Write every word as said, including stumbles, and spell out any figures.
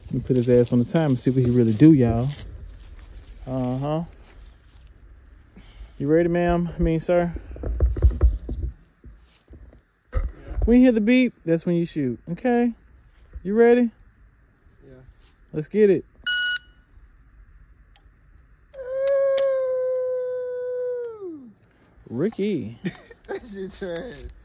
Let me put his ass on the time and see what he really do, y'all. Uh-huh. You ready, ma'am? I mean, sir? Yeah. When you hear the beep, that's when you shoot. Okay? You ready? Yeah. Let's get it. Ricky. That shit trash.